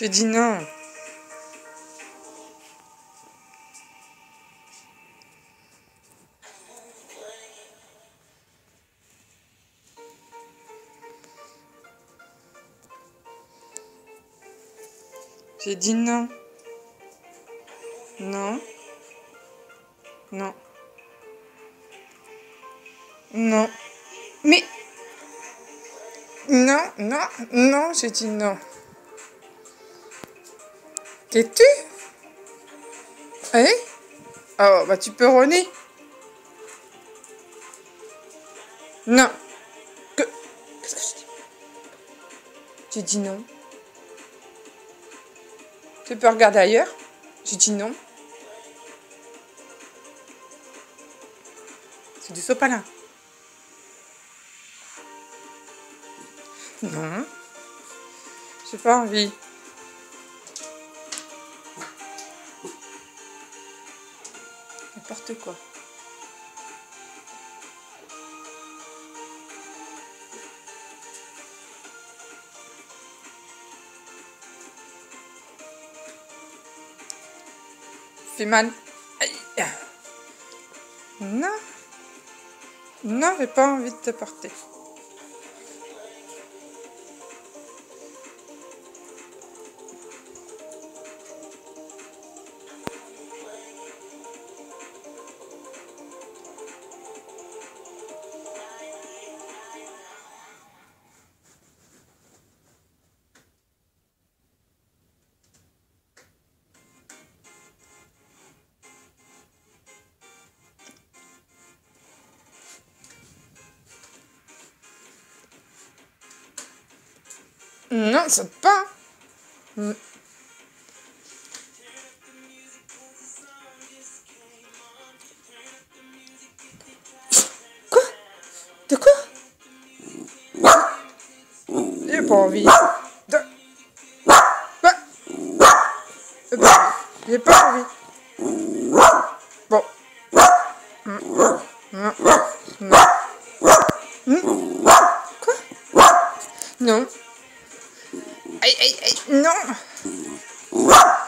J'ai dit non. J'ai dit non. Non. Non. Non. Mais... Non, non, non, j'ai dit non. Tais-tu? Allez? Oh, bah tu peux rôner. Non. Qu'est-ce que je dis? J'ai dit non. Tu peux regarder ailleurs? J'ai dit non. C'est du sopalin. Non. J'ai pas envie. N'importe quoi. Fais mal. Aïe. Non. Non, j'ai pas envie de te porter. Non, ça pas. Quoi? De quoi? J'ai pas envie. J'ai pas envie. Bon. Quoi? Non. Aïe, aïe, aïe, non.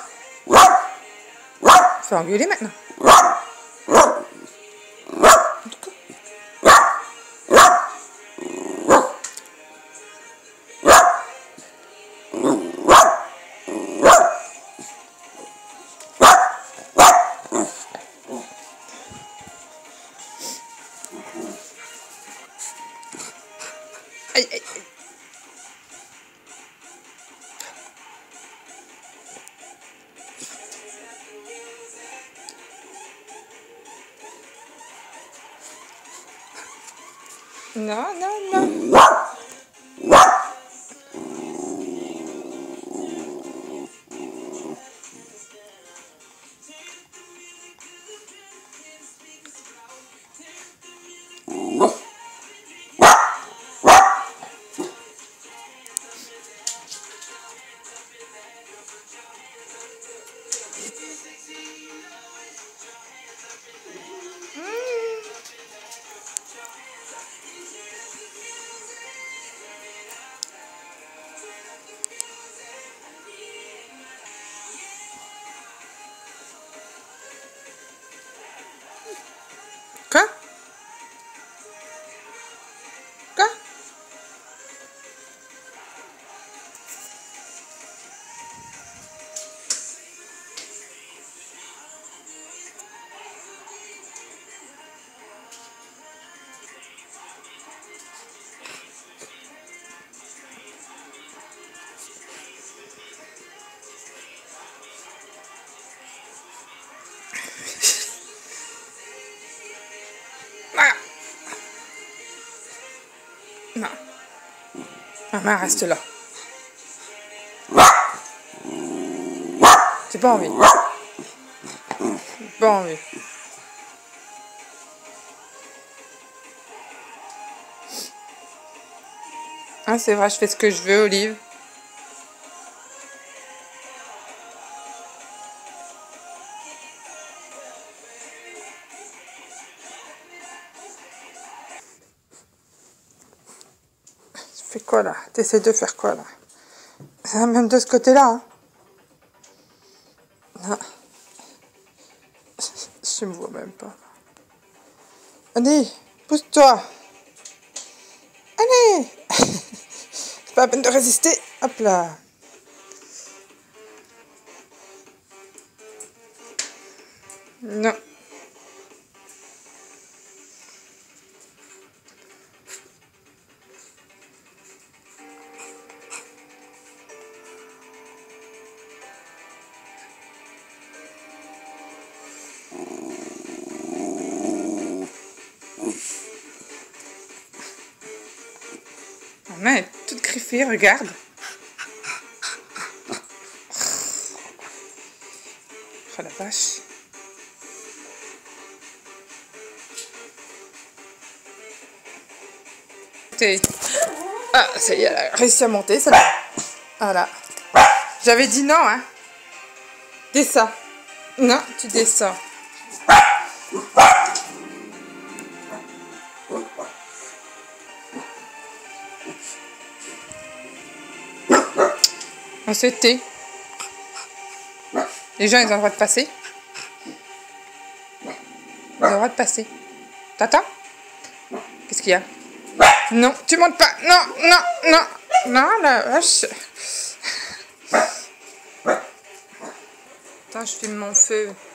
Faut engueuler maintenant. Aïe, aïe, aïe. Non, non, non. Quoi? Quoi? Ah. Non. Maman, reste là. J'ai pas envie. J'ai pas envie. Ah, c'est vrai, je fais ce que je veux, Olive. Tu fais quoi là? T'essaies de faire quoi là? C'est même de ce côté-là, hein? Non. Je me vois même pas. Allez, pousse-toi. Allez. C'est pas la peine de résister. Hop là. Non. Ma main est toute griffée, regarde. Oh la vache. Ah, ça y est, elle a réussi à monter, ça. Voilà. J'avais dit non, hein. Descends. Non, tu descends. On se tait. Les gens, ils ont le droit de passer. Ils ont le droit de passer. T'entends? Qu'est-ce qu'il y a? Non, tu montes pas. Non, non, non. Non, la vache. Attends, je filme mon feu.